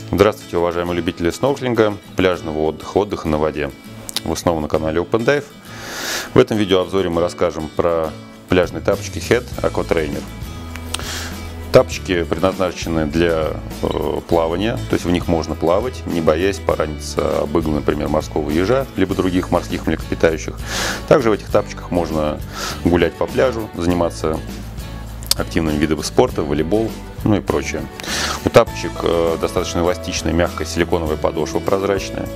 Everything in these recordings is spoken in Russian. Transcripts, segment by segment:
Здравствуйте, уважаемые любители снорклинга, пляжного отдыха на воде. Вы снова на канале Open Dive. В этом видеообзоре мы расскажем про пляжные тапочки Head Aqua Trainer. Тапочки предназначены для плавания, то есть в них можно плавать, не боясь пораниться об иглу, например, морского ежа, либо других морских млекопитающих. Также в этих тапочках можно гулять по пляжу, заниматься активными видами спорта, волейбол, ну и прочее. У тапочек достаточно эластичная, мягкая силиконовая подошва, прозрачная.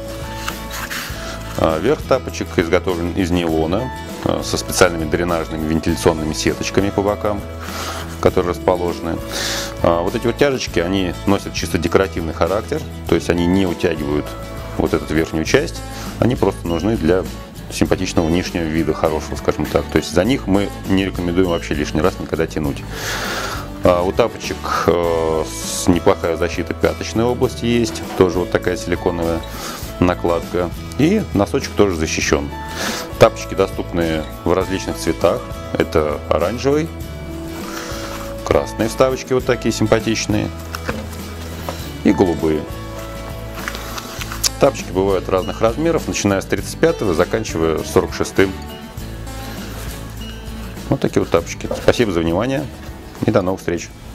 Верх тапочек изготовлен из нейлона со специальными дренажными вентиляционными сеточками по бокам, которые расположены. Вот эти вот тяжечки, они носят чисто декоративный характер, то есть они не утягивают вот эту верхнюю часть, они просто нужны для симпатичного внешнего вида, хорошего, скажем так. То есть за них мы не рекомендуем вообще лишний раз никогда тянуть. У тапочек неплохая защита пяточной области есть, тоже вот такая силиконовая накладка. И носочек тоже защищен. Тапочки доступны в различных цветах. Это оранжевый, красные вставочки вот такие симпатичные и голубые. Тапочки бывают разных размеров, начиная с 35-го, заканчивая 46-м. Вот такие вот тапочки. Спасибо за внимание и до новых встреч.